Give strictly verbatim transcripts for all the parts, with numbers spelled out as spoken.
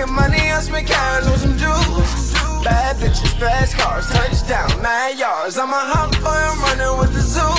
get money, I spend cash on some jewels. Bad bitches, fast cars, touchdown, nine yards. I'm a hot boy, I'm running with the zoo.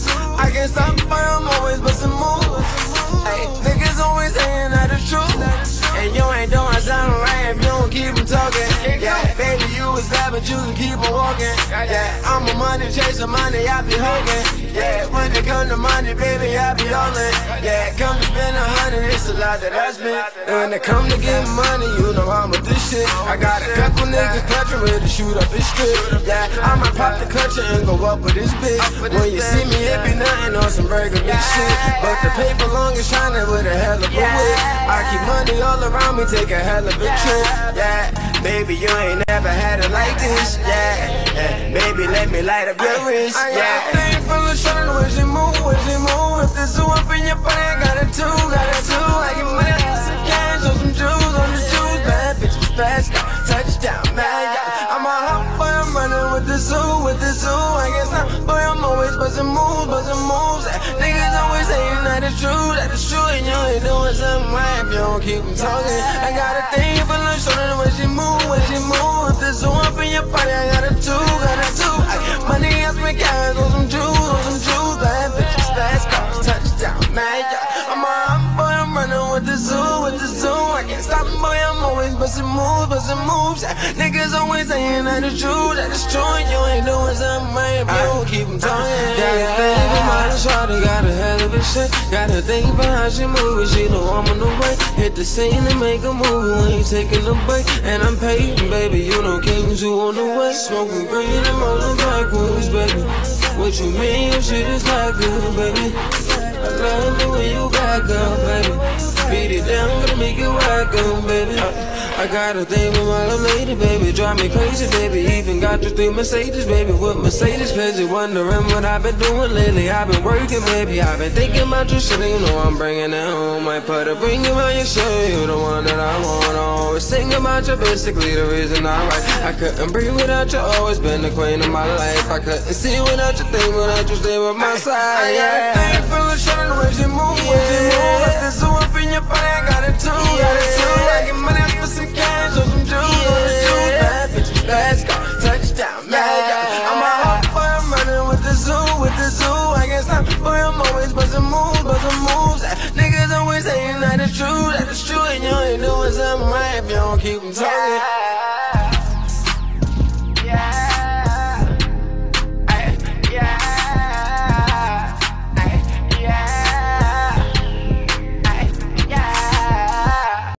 I can't stop, boy, I'm always bustin' moves. Ay, niggas always saying that it's true. And you ain't doing something right if you don't keep them talking. Yeah, baby, you was bad, but you can keep on walking. Yeah, I'm a money chaser, money I be holding. Yeah, when it come to money, baby, I be all in. Yeah, come to spend a hundred, it's a lot that I spend. When it come to getting money, you know I'm with this shit. I got a couple niggas clutching ready to shoot up his strip. Yeah, I'ma pop the clutcher and go up with this bitch. When you see me, it be nothing on some regular shit. But the paper long is shining with a hell of a whip. I keep money all around me, take a hell of a trip. Yeah, baby, you ain't never had it like this. Yeah, yeah. Baby, let me light up your wrist. Yeah, thing full of shit, where's you move, where's you move? If the zoo up in your body, I got it too, got it too. I get money for some cash, on some jewels, on the jewels. Bad bitches, fast car, touchdown, man. Yeah, I'm a hot boy, I'm running with the zoo, with the zoo. I guess not, boy, I'm always bustin' moves, bustin' moves. Niggas always saying that it's true, that it's true, and you ain't doing something right if you don't keep them talking. I got a thing for the shoulder, when she move, when she move. If the zoo up in your body, I got it too, got it too. I get money, I spend cash on some jewels, on some jewels. Bad bitches, fast cars, touchdown, man. Yeah, I'm a hot boy, I'm running with the zoo, with the zoo. I can't stop, boy, I'm always bustin' moves, bustin' moves. Yeah, niggas always saying that it's true, that it's true, and you ain't doing something right if you don't keep them talking. Got a thing behind the shawty, got a hell of a shit. Got a thing behind she moving, she know I'm on the way. Hit the scene and make a movie when you taking a break. And I'm paid, baby, you know Kings who on the way. Smoking green and rolling backwards, baby. What you mean, your shit is not good, baby. I love the way you back up, baby. Beat it down, gonna make it whack up, baby. I got a thing with my little lady, baby. Drive me crazy, baby. Even got you three Mercedes, baby. With Mercedes crazy, wondering what I've been doing lately. I've been working, baby. I've been thinking about your shit, you know I'm bringing it home. Might put a ring around your shirt, you the one that I want. Always sing about you, basically the reason I write. I couldn't breathe without you, always been the queen of my life. I couldn't see without you, think without you, stay with my side. Yeah, I got a thing full of shit, the way she move, when she move. If the zoo up in your body, I got it too, got it too. I get money for some cash on some jewels, on the jewels. Bad bitches, fast car, touchdown, man. Yeah, I'm a hot boy, I'm running with the zoo, with the zoo. I can't stop, boy, I'm always bustin' moves, bustin' moves. Niggas always saying that it's true, that it's true, and you ain't doing something right if you don't keep them talking.